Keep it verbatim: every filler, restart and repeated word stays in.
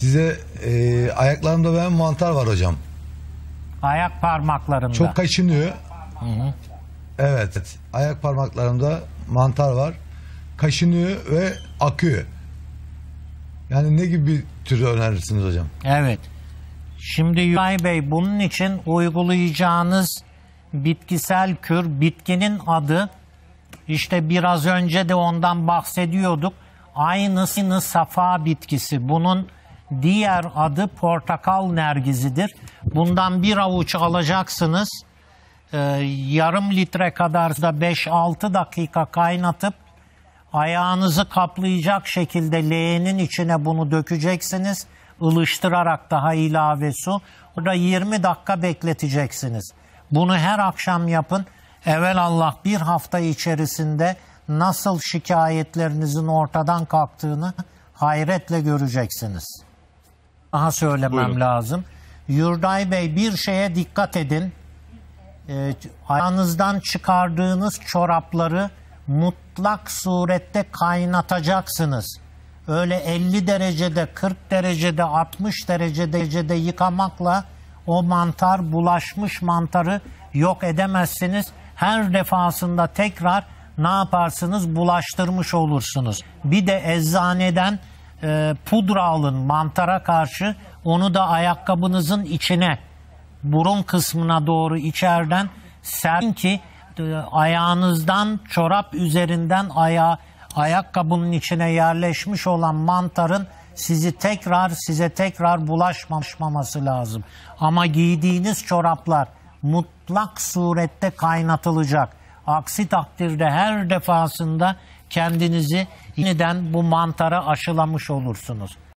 Size e, ayaklarımda benim mantar var hocam. Ayak parmaklarında. Çok kaşınıyor. Hı hı. Evet. Ayak parmaklarımda mantar var. Kaşınıyor ve akıyor. Yani ne gibi bir türü önerirsiniz hocam? Evet. Şimdi Yunay Bey, bunun için uygulayacağınız bitkisel kür, bitkinin adı, işte biraz önce de ondan bahsediyorduk. Aynısı safa bitkisi. Bunun diğer adı portakal nergizidir. Bundan bir avuç alacaksınız. Ee, yarım litre kadar da beş altı dakika kaynatıp ayağınızı kaplayacak şekilde leğenin içine bunu dökeceksiniz. Ilıştırarak daha ilave su. Burada yirmi dakika bekleteceksiniz. Bunu her akşam yapın. Evelallah bir hafta içerisinde nasıl şikayetlerinizin ortadan kalktığını hayretle göreceksiniz. Daha söylemem Buyurun. lazım. Yurday Bey, bir şeye dikkat edin. E, ayağınızdan çıkardığınız çorapları mutlak surette kaynatacaksınız. Öyle elli derecede, kırk derecede, altmış derecede yıkamakla o mantar, bulaşmış mantarı yok edemezsiniz. Her defasında tekrar ne yaparsınız? Bulaştırmış olursunuz. Bir de eczaneden e, pudra alın mantara karşı. Onu da ayakkabınızın içine, burun kısmına doğru içeriden serin ki e, ayağınızdan, çorap üzerinden ayağa, ayakkabının içine yerleşmiş olan mantarın sizi tekrar size tekrar bulaşmaması lazım. Ama giydiğiniz çoraplar mutlak surette kaynatılacak. Aksi takdirde her defasında kendinizi yeniden bu mantara aşılamış olursunuz.